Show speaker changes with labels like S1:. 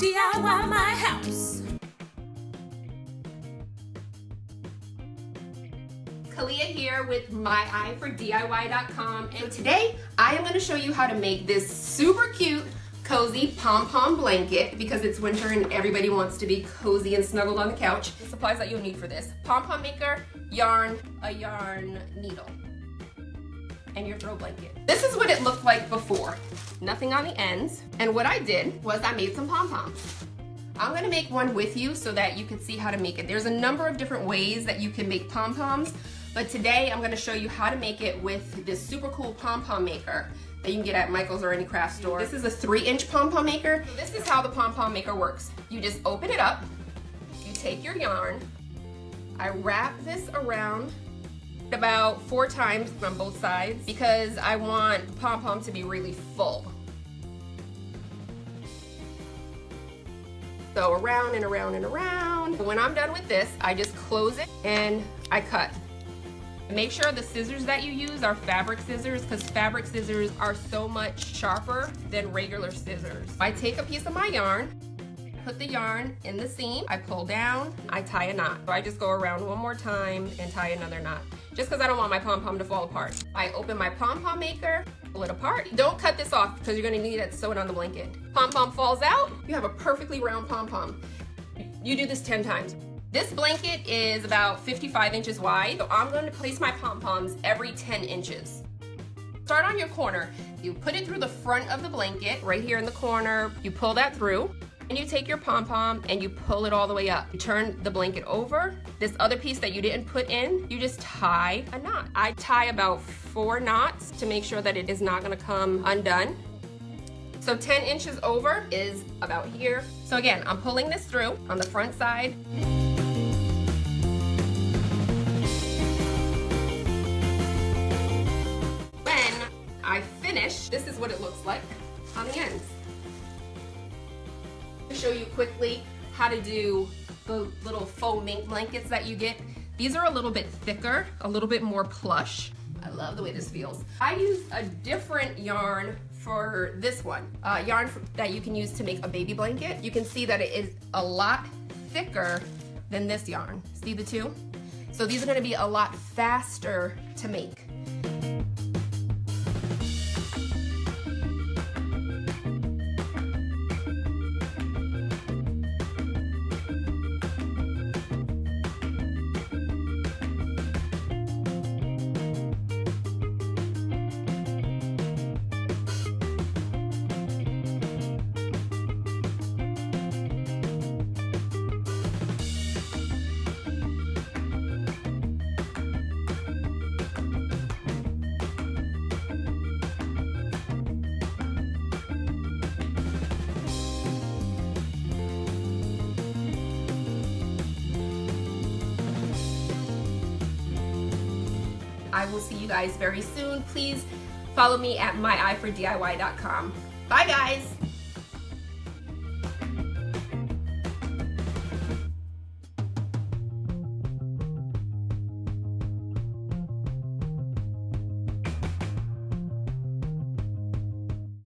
S1: DIY my house.
S2: Kalia here with MyEyeForDIY.com, and today I am going to show you how to make this super cute cozy pom-pom blanket because it's winter and everybody wants to be cozy and snuggled on the couch. The supplies that you'll need for this: pom-pom maker, yarn, a yarn needle, and your throw blanket. This is what it looked like before. Nothing on the ends. And what I did was I made some pom-poms. I'm gonna make one with you so that you can see how to make it. There's a number of different ways that you can make pom-poms, but today I'm gonna show you how to make it with this super cool pom-pom maker that you can get at Michael's or any craft store. This is a 3-inch pom-pom maker. So this is how the pom-pom maker works. You just open it up, you take your yarn, I wrap this around about 4 times on both sides because I want the pom-pom to be really full. So around and around and around. When I'm done with this, I just close it and I cut. Make sure the scissors that you use are fabric scissors because fabric scissors are so much sharper than regular scissors. I take a piece of my yarn, put the yarn in the seam, I pull down, I tie a knot. So I just go around one more time and tie another knot, just because I don't want my pom-pom to fall apart. I open my pom-pom maker, pull it apart. Don't cut this off because you're gonna need it to sew it on the blanket. Pom-pom falls out, you have a perfectly round pom-pom. You do this 10 times. This blanket is about 55 inches wide, so I'm going to place my pom-poms every 10 inches. Start on your corner. You put it through the front of the blanket, right here in the corner. You pull that through, and you take your pom-pom and you pull it all the way up. You turn the blanket over. This other piece that you didn't put in, you just tie a knot. I tie about 4 knots to make sure that it is not gonna come undone. So 10 inches over is about here. So again, I'm pulling this through on the front side. When I finish, this is what it looks like on the ends. To show you quickly how to do the little faux mink blankets that you get. These are a little bit thicker, a little bit more plush. I love the way this feels. I use a different yarn for this one, yarn that you can use to make a baby blanket. You can see that it is a lot thicker than this yarn. See the two? So these are gonna be a lot faster to make. I will see you guys very soon. Please follow me at MyEyeForDIY.com. Bye guys!